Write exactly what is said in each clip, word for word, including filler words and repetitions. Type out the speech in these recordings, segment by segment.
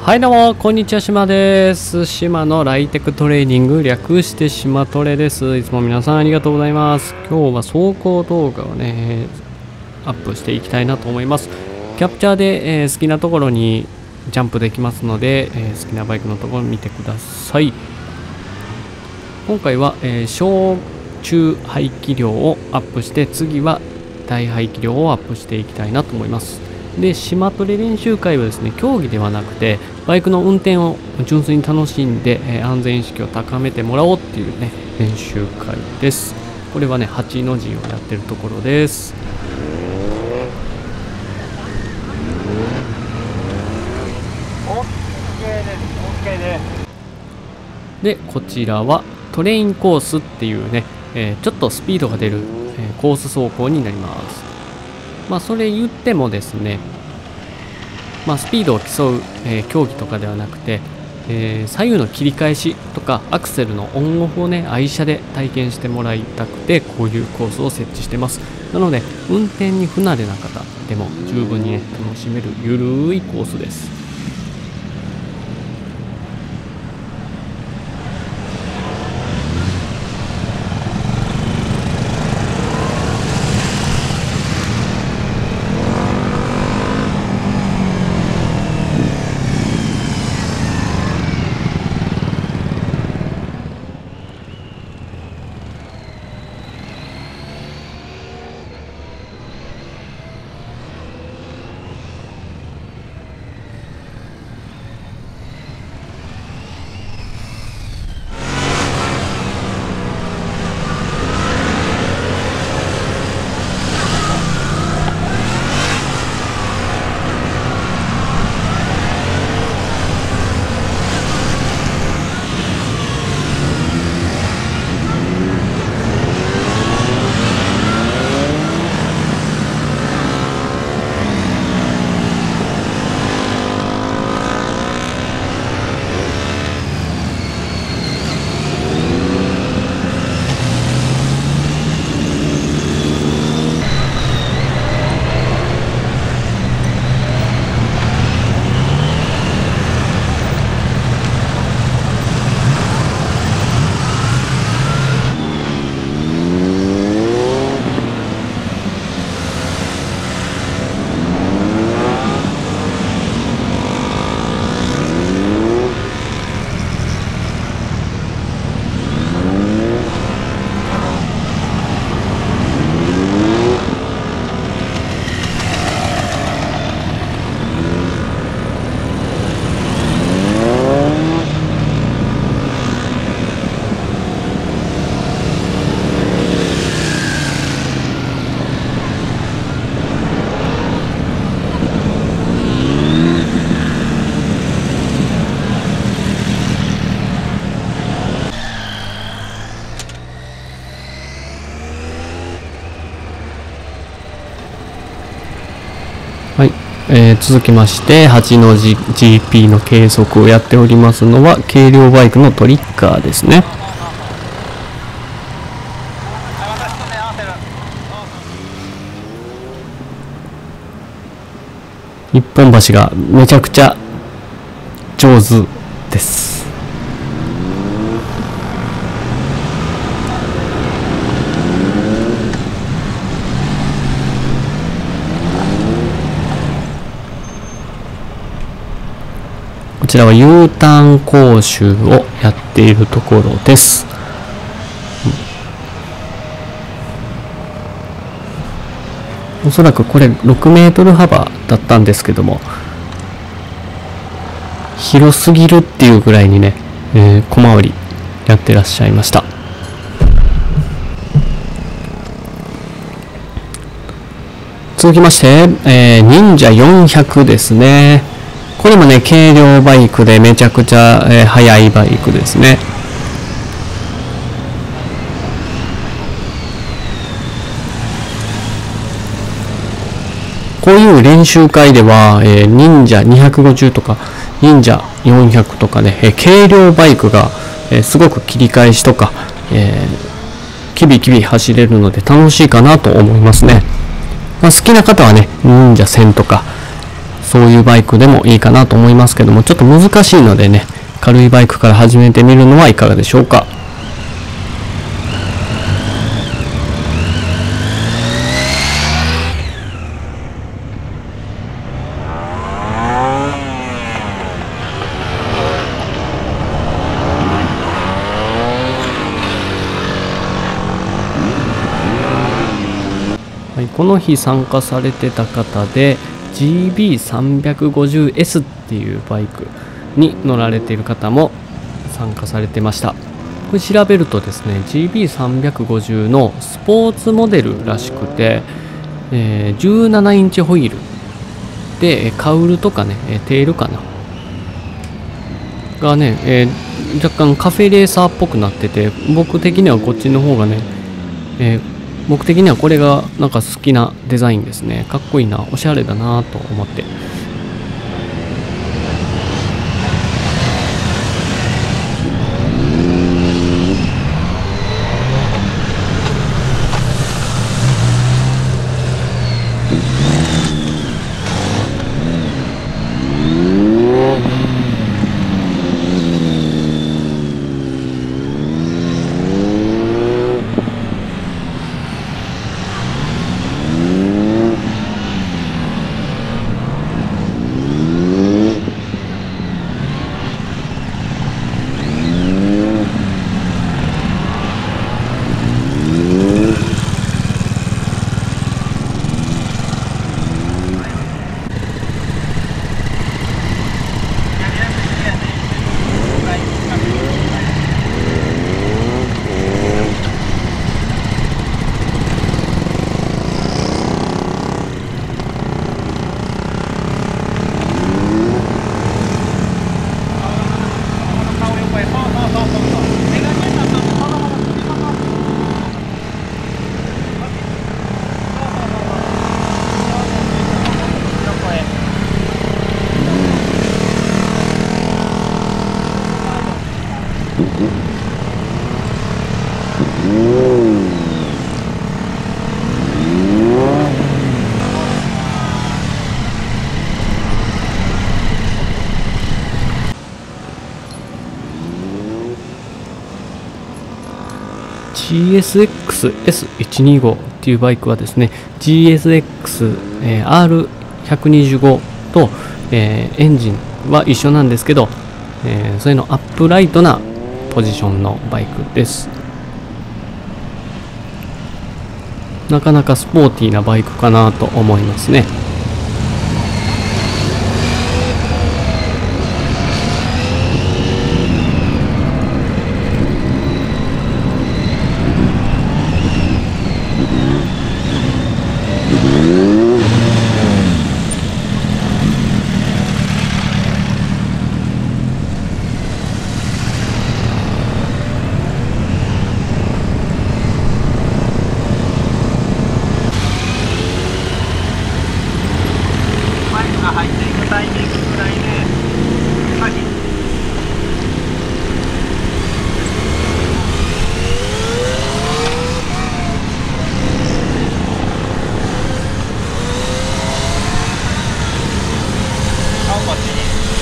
はいどうもこんにちは、島です。島のライテクトレーニング、略して島トレです。いつも皆さんありがとうございます。今日は走行動画をねアップしていきたいなと思います。キャプチャーで、えー、好きなところにジャンプできますので、えー、好きなバイクのところ見てください。今回は、えー、小中排気量をアップして、次は大排気量をアップしていきたいなと思います。で、島トレ練習会はですね、競技ではなくてバイクの運転を純粋に楽しんで、えー、安全意識を高めてもらおうっていうね練習会です。これはねはちの字をやってるところです。で、こちらはトレインコースっていうね、えー、ちょっとスピードが出る、えー、コース走行になります。まあそれ言ってもですね、まあ、スピードを競う、えー、競技とかではなくて、えー、左右の切り返しとかアクセルのオンオフをね愛車で体験してもらいたくて、こういうコースを設置してます。なので運転に不慣れな方でも十分にね楽しめるゆるいコースです。はい、えー、続きましてはちの字 ジーピー の計測をやっておりますのは軽量バイクのトリッカーですね。一本橋がめちゃくちゃ上手です。こちらは U ターン講習をやっているところです。おそらくこれろくメートル幅だったんですけども、広すぎるっていうぐらいにね、えー、小回りやってらっしゃいました。続きまして、えー、忍者よんひゃくですね。これもね軽量バイクでめちゃくちゃ、えー、速いバイクですね。こういう練習会では、えー、忍者にひゃくごじゅうとか忍者よんひゃくとかね、えー、軽量バイクが、えー、すごく切り返しとか、えー、キビキビ走れるので楽しいかなと思いますね。まあ、好きな方はね忍者せんとかそういうバイクでもいいかなと思いますけども、ちょっと難しいのでね、軽いバイクから始めてみるのはいかがでしょうか。はい、この日参加されてた方で ジービーさんごゼロエス っていうバイクに乗られている方も参加されてました。これ調べるとですね ジービーさんごゼロ のスポーツモデルらしくて、えー、じゅうななインチホイールでカウルとかねテールかながね、えー、若干カフェレーサーっぽくなってて、僕的にはこっちの方がね、えー僕的にはこれがなんか好きなデザインですね。かっこいいな、おしゃれだなと思って。ジーエスエックスエスひゃくにじゅうご っていうバイクはですね ジーエスエックスアールひゃくにじゅうご と、えー、エンジンは一緒なんですけど、えー、それのアップライトなポジションのバイクです。なかなかスポーティーなバイクかなと思いますね。 入っていくタイミングぐらいで、はい。青町に。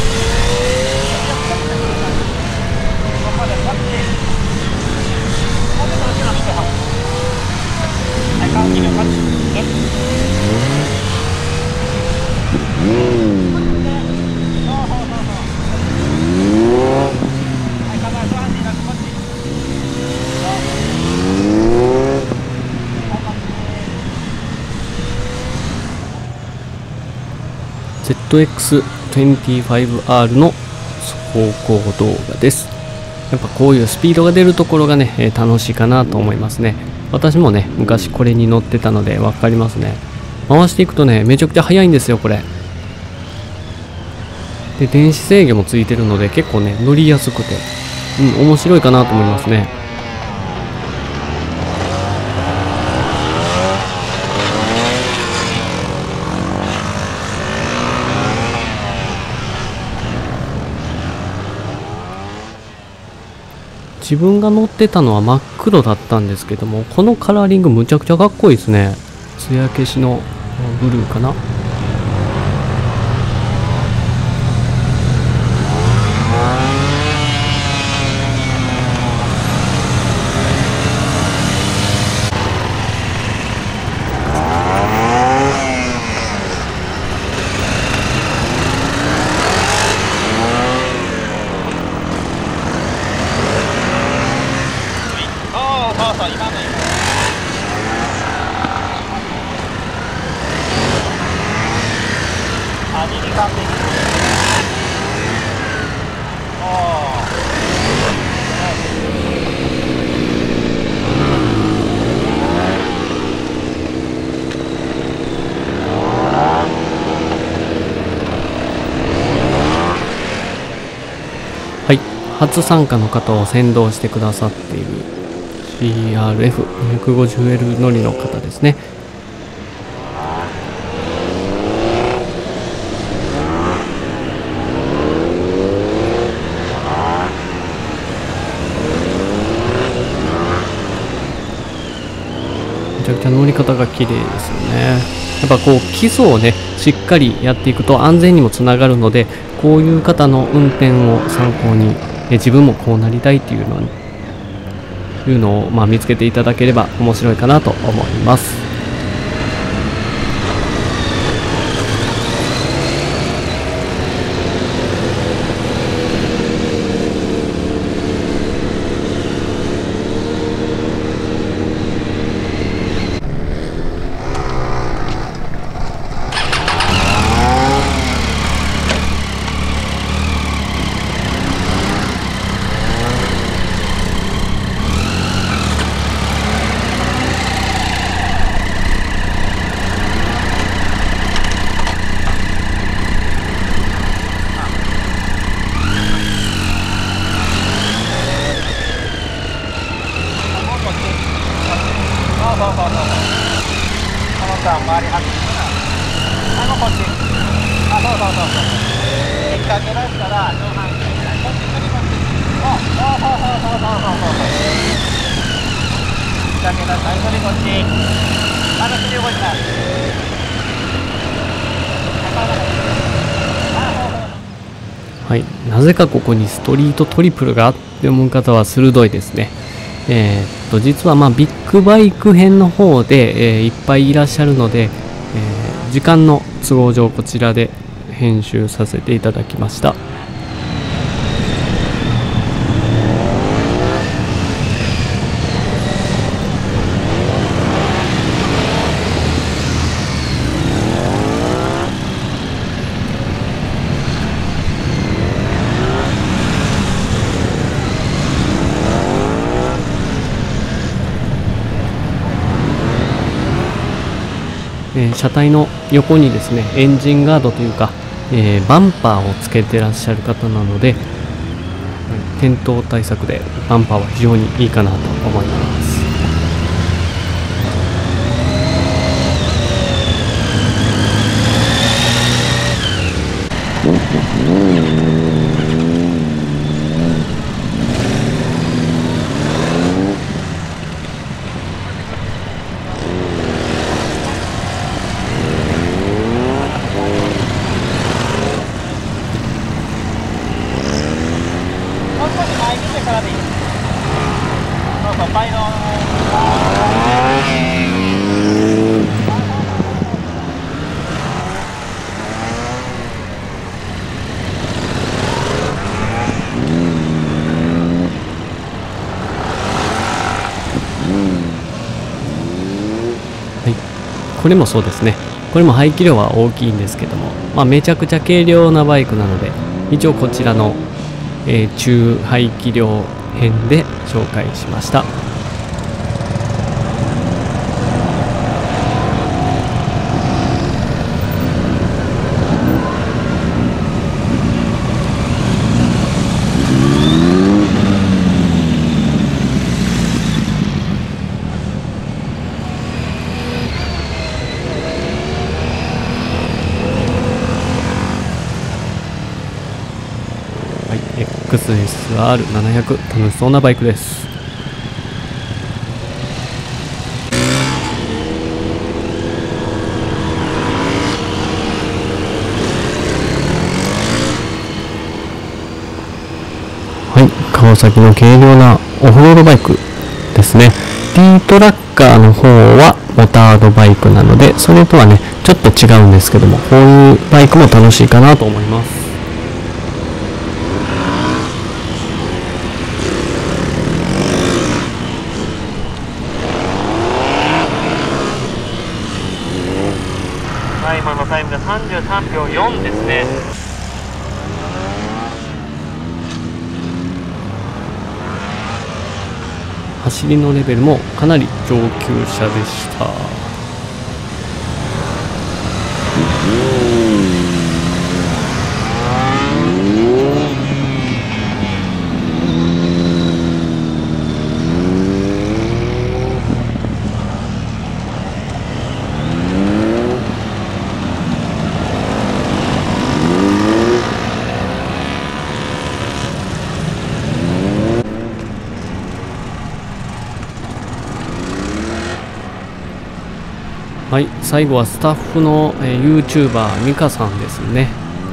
ここまで買って。ここで楽しみな人は。はい、換気の感じ。 ゼットエックスにじゅうごアール の走行動画です。やっぱこういうスピードが出るところがね、えー、楽しいかなと思いますね。私もね、昔これに乗ってたので分かりますね。回していくとね、めちゃくちゃ速いんですよ、これ。で、電子制御もついてるので結構ね、乗りやすくて、うん、面白いかなと思いますね。自分が乗ってたのは真っ黒だったんですけども、このカラーリングむちゃくちゃかっこいいですね。艶消しのブルーかな。 初参加の方を先導してくださっている シーアールエフにひゃくごじゅうエル 乗りの方ですね。めちゃくちゃ乗り方が綺麗ですよね。やっぱこう基礎をねしっかりやっていくと安全にもつながるので、こういう方の運転を参考にえ自分もこうなりたいっていうのはいうのをまあ見つけていただければ面白いかなと思います。 そうそうそうそう。このさ、周り走ってな。あのこっち。あ、そうそうそうそう。引っ掛け出したら上半身こっち振ります。あ、そうそうそうそうそうそうそう。引っ掛け出したら一人こっち。まだ振り動いてない。 はい、なぜかここにストリートトリプルがあって思う方は鋭いですね。えー、っと実はまあビッグバイク編の方で、えー、いっぱいいらっしゃるので、えー、時間の都合上こちらで編集させていただきました。えー、車体の横にですねエンジンガードというか、えー、バンパーをつけてらっしゃる方なので、転倒対策でバンパーは非常にいいかなと思います。これもそうですね。これも排気量は大きいんですけども、まあ、めちゃくちゃ軽量なバイクなので、一応こちらの、えー、中排気量編で紹介しました。エックスエスアールななひゃく 楽しそうなバイクです。はい、川崎の軽量なオフロードバイクですね。 D トラッカーの方はモタードバイクなので、それとはねちょっと違うんですけども、こういうバイクも楽しいかなと思います。 今のタイムがさんじゅうさんびょうよんですね。 走りのレベルもかなり上級者でした。 はい、最後はスタッフの、えー、YouTuber ミカさんですね。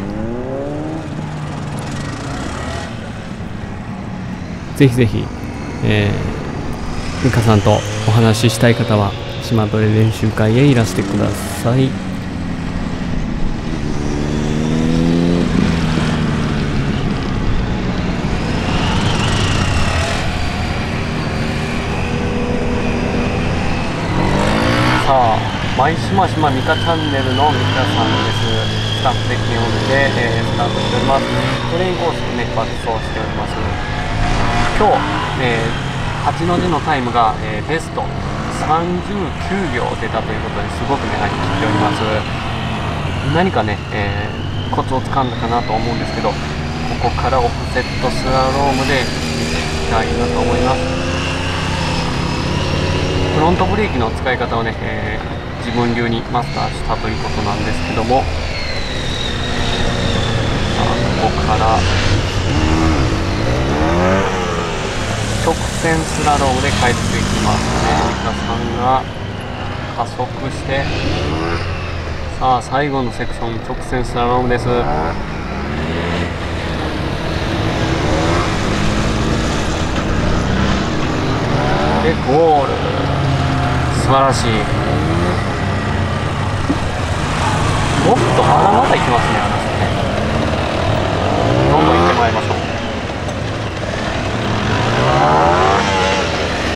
ぜひぜひ、えー、ミカさんとお話ししたい方は島トレ練習会へいらしてください。さあ、マイシマシマミカチャンネルのミカさんです。スタッフ席において、えー、スタートしております。トレインコースでね、爆走しております。今日、えー、はちの字のタイムが、えー、ベストさんじゅうきゅうびょう出たということですごくね、張り切っております。何かね、えー、コツをつかんだかなと思うんですけど、ここからオフセットスラロームで見ていきたいなと思います。フロントブレーキの使い方をね、えー、自分流にマスターしたということなんですけども、さあここから直線スラロームで帰っていきますね。ミカさんが加速して、さあ最後のセクション直線スラロームです。でゴール、素晴らしい。おっと、まだまだ行きますね、あの人ね。どんどん行ってまいりましょう。